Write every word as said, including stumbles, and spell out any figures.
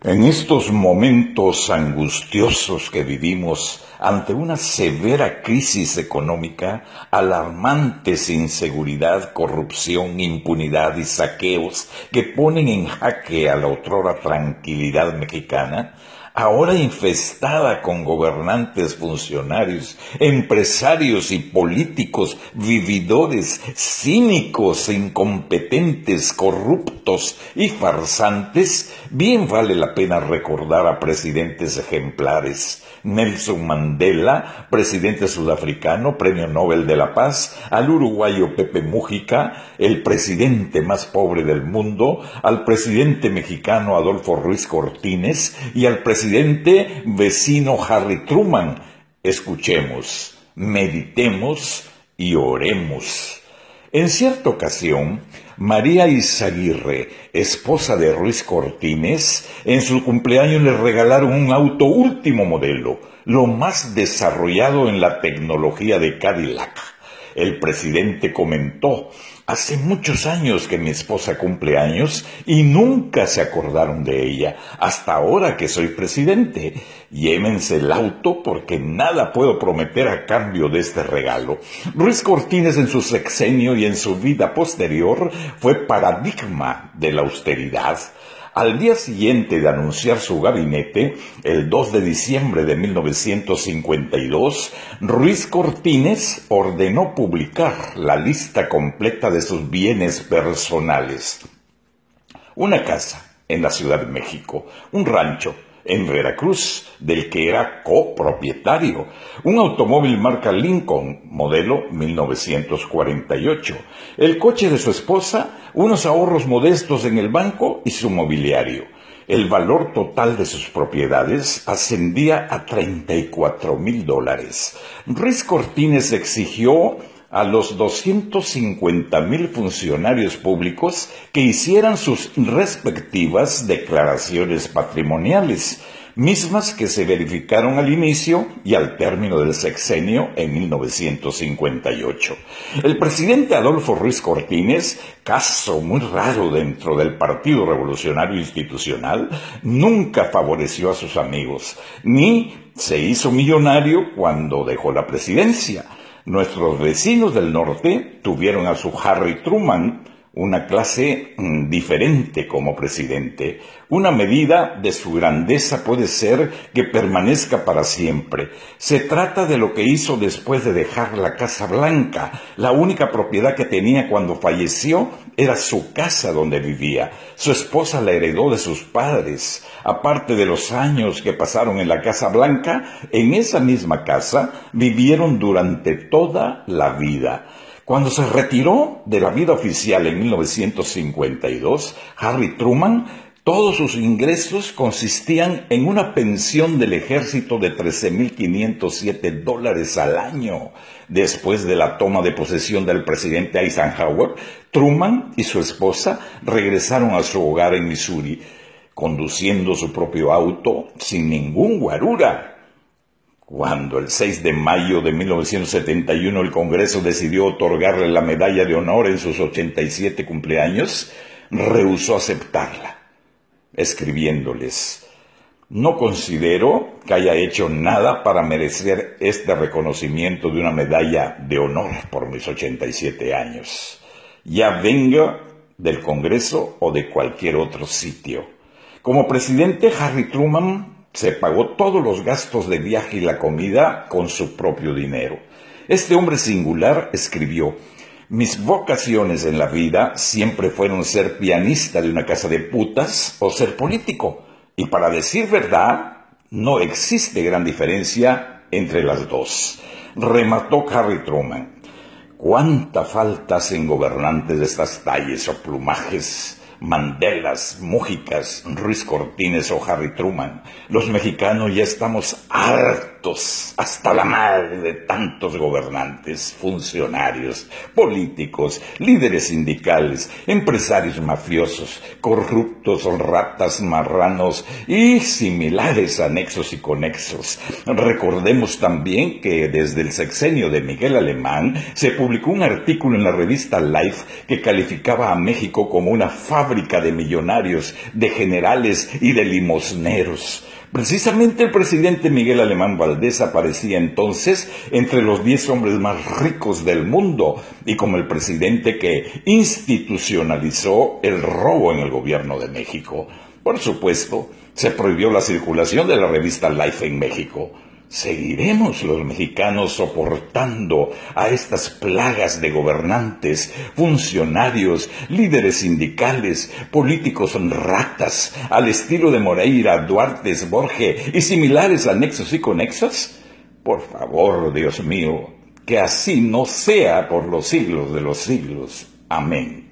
En estos momentos angustiosos que vivimos ante una severa crisis económica, alarmantes inseguridad, corrupción, impunidad y saqueos que ponen en jaque a la otrora tranquilidad mexicana, ahora infestada con gobernantes, funcionarios, empresarios y políticos vividores, cínicos, incompetentes, corruptos y farsantes, bien vale la pena recordar a presidentes ejemplares. Nelson Mandela, presidente sudafricano, Premio Nobel de la Paz, al uruguayo Pepe Mújica, el presidente más pobre del mundo, al presidente mexicano Adolfo Ruiz Cortines y al presidente vecino Harry Truman. Escuchemos, meditemos y oremos. En cierta ocasión, María Izaguirre, esposa de Ruiz Cortines, en su cumpleaños le regalaron un auto último modelo, lo más desarrollado en la tecnología de Cadillac. El presidente comentó: hace muchos años que mi esposa cumple años y nunca se acordaron de ella, hasta ahora que soy presidente. Llévense el auto porque nada puedo prometer a cambio de este regalo. Ruiz Cortines en su sexenio y en su vida posterior fue paradigma de la austeridad. Al día siguiente de anunciar su gabinete, el dos de diciembre de mil novecientos cincuenta y dos, Ruiz Cortines ordenó publicar la lista completa de sus bienes personales. Una casa en la Ciudad de México, un rancho en Veracruz, del que era copropietario, un automóvil marca Lincoln, modelo mil novecientos cuarenta y ocho, el coche de su esposa, unos ahorros modestos en el banco y su mobiliario. El valor total de sus propiedades ascendía a treinta y cuatro mil dólares. Ruiz Cortines exigió a los doscientos cincuenta mil funcionarios públicos que hicieran sus respectivas declaraciones patrimoniales, mismas que se verificaron al inicio y al término del sexenio en mil novecientos cincuenta y ocho. El presidente Adolfo Ruiz Cortines, caso muy raro dentro del Partido Revolucionario Institucional, nunca favoreció a sus amigos, ni se hizo millonario cuando dejó la presidencia. Nuestros vecinos del norte tuvieron a su Harry Truman, una clase mm, diferente como presidente. Una medida de su grandeza puede ser que permanezca para siempre. Se trata de lo que hizo después de dejar la Casa Blanca. La única propiedad que tenía cuando falleció era su casa donde vivía. Su esposa la heredó de sus padres. Aparte de los años que pasaron en la Casa Blanca, en esa misma casa vivieron durante toda la vida. Cuando se retiró de la vida oficial en mil novecientos cincuenta y dos, Harry Truman, todos sus ingresos consistían en una pensión del ejército de trece mil quinientos siete dólares al año. Después de la toma de posesión del presidente Eisenhower, Truman y su esposa regresaron a su hogar en Missouri, conduciendo su propio auto sin ningún guarura. Cuando el seis de mayo de mil novecientos setenta y uno el Congreso decidió otorgarle la medalla de honor en sus ochenta y siete cumpleaños, rehusó aceptarla, escribiéndoles: no considero que haya hecho nada para merecer este reconocimiento de una medalla de honor por mis ochenta y siete años, ya venga del Congreso o de cualquier otro sitio. Como presidente, Harry Truman se pagó todos los gastos de viaje y la comida con su propio dinero. Este hombre singular escribió: mis vocaciones en la vida siempre fueron ser pianista de una casa de putas o ser político. Y para decir verdad, no existe gran diferencia entre las dos. Remató Harry Truman. ¿Cuánta falta hacen gobernantes de estas talles o plumajes? Mandelas, Mújicas, Ruiz Cortines o Harry Truman. Los mexicanos ya estamos hartos hartos, hasta la madre de tantos gobernantes, funcionarios, políticos, líderes sindicales, empresarios mafiosos, corruptos, ratas, marranos y similares anexos y conexos. Recordemos también que desde el sexenio de Miguel Alemán se publicó un artículo en la revista Life que calificaba a México como una fábrica de millonarios, de generales y de limosneros. Precisamente el presidente Miguel Alemán Valdés aparecía entonces entre los diez hombres más ricos del mundo y como el presidente que institucionalizó el robo en el gobierno de México. Por supuesto, se prohibió la circulación de la revista Life en México. ¿Seguiremos los mexicanos soportando a estas plagas de gobernantes, funcionarios, líderes sindicales, políticos ratas, al estilo de Moreira, Duarte, Borges y similares anexos y conexos? Por favor, Dios mío, que así no sea por los siglos de los siglos. Amén.